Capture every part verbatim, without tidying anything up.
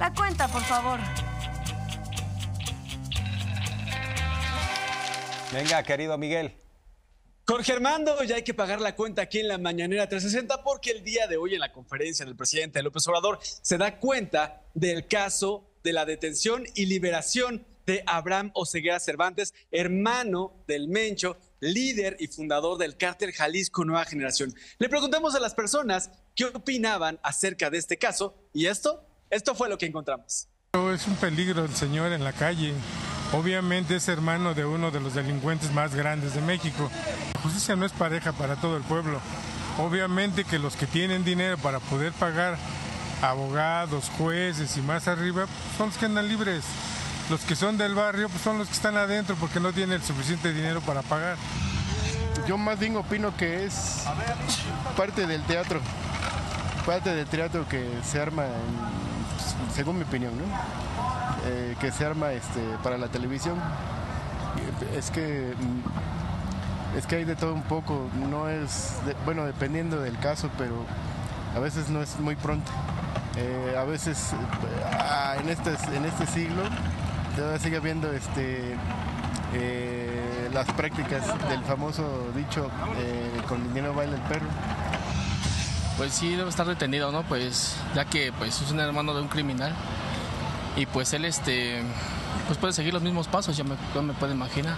La cuenta, por favor. Venga, querido Miguel. Jorge Armando, ya hay que pagar la cuenta aquí en la Mañanera trescientos sesenta porque el día de hoy en la conferencia del presidente López Obrador se da cuenta del caso de la detención y liberación de Abraham Oseguera Cervantes, hermano del Mencho, líder y fundador del cártel Jalisco Nueva Generación. Le preguntamos a las personas qué opinaban acerca de este caso y esto, esto fue lo que encontramos. Es un peligro el señor en la calle. Obviamente es hermano de uno de los delincuentes más grandes de México. La justicia no es pareja para todo el pueblo. Obviamente que los que tienen dinero para poder pagar abogados, jueces y más arriba, son los que andan libres. Los que son del barrio pues son los que están adentro porque no tienen el suficiente dinero para pagar. Yo más bien opino que es parte del teatro, parte del teatro que se arma, en, según mi opinión, ¿no? Eh, que se arma este, para la televisión. Es que, es que hay de todo un poco, no es, de, bueno, dependiendo del caso, pero a veces no es muy pronto. Eh, a veces ah, en, este, en este siglo todavía sigue habiendo este, eh, las prácticas del famoso dicho, eh, con el dinero baila el perro. Pues sí, debe estar detenido, ¿no? Pues ya que pues, es un hermano de un criminal y pues él este, pues puede seguir los mismos pasos, ya me, ya me puedo imaginar.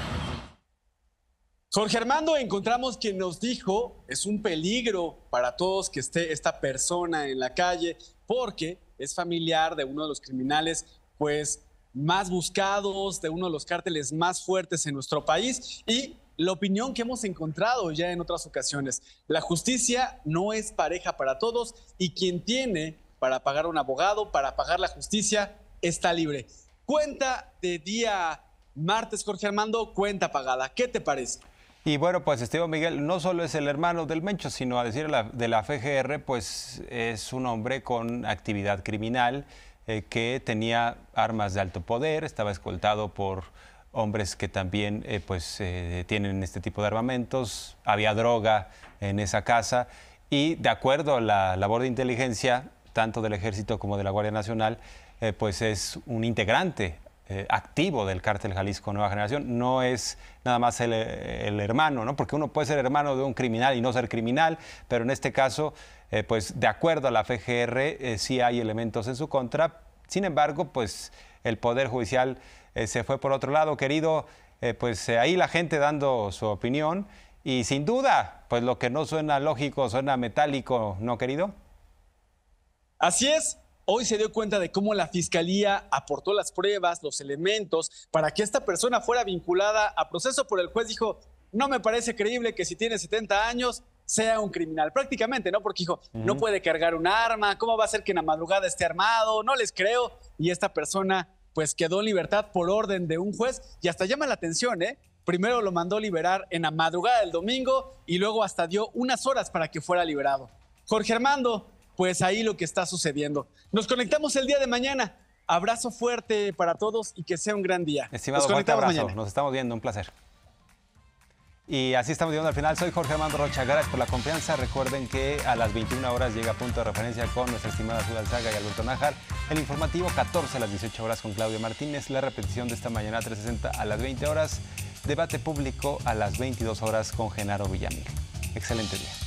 Jorge Armando, encontramos quien nos dijo, es un peligro para todos que esté esta persona en la calle porque es familiar de uno de los criminales, pues, más buscados, de uno de los cárteles más fuertes en nuestro país y la opinión que hemos encontrado ya en otras ocasiones. La justicia no es pareja para todos y quien tiene para pagar un abogado, para pagar la justicia, está libre. Cuenta de día martes, Jorge Armando, cuenta pagada. ¿Qué te parece? Y bueno, pues Esteban Miguel no solo es el hermano del Mencho, sino a decir la, de la F G R, pues es un hombre con actividad criminal, eh, que tenía armas de alto poder, estaba escoltado por hombres que también eh, pues, eh, tienen este tipo de armamentos, había droga en esa casa y de acuerdo a la labor de inteligencia, tanto del Ejército como de la Guardia Nacional, eh, pues es un integrante eh, activo del cártel Jalisco Nueva Generación, no es nada más el, el hermano, ¿no? Porque uno puede ser hermano de un criminal y no ser criminal, pero en este caso, eh, pues de acuerdo a la F G R, eh, sí hay elementos en su contra. Sin embargo, pues el Poder Judicial eh, se fue por otro lado, querido, eh, pues eh, ahí la gente dando su opinión y sin duda, pues lo que no suena lógico, suena metálico, ¿no, querido? Así es. Hoy se dio cuenta de cómo la Fiscalía aportó las pruebas, los elementos, para que esta persona fuera vinculada a proceso, pero el juez dijo, no me parece creíble que si tiene setenta años sea un criminal. Prácticamente, ¿no? Porque dijo, uh-huh. no puede cargar un arma, ¿cómo va a ser que en la madrugada esté armado? No les creo. Y esta persona, pues, quedó en libertad por orden de un juez y hasta llama la atención, ¿eh? Primero lo mandó liberar en la madrugada del domingo y luego hasta dio unas horas para que fuera liberado. Jorge Armando, pues ahí lo que está sucediendo. Nos conectamos el día de mañana. Abrazo fuerte para todos y que sea un gran día. Estimado, nos conectamos fuerte abrazo. mañana. Nos estamos viendo, un placer. Y así estamos llegando al final. Soy Jorge Armando Rocha. Gracias por la confianza. Recuerden que a las veintiuna horas llega Punto de Referencia con nuestra estimada Ciudad Alzaga y Alberto Nájar. El informativo catorce a las dieciocho horas con Claudia Martínez. La repetición de esta mañana trescientos sesenta a las veinte horas. Debate público a las veintidós horas con Genaro Villamil. Excelente día.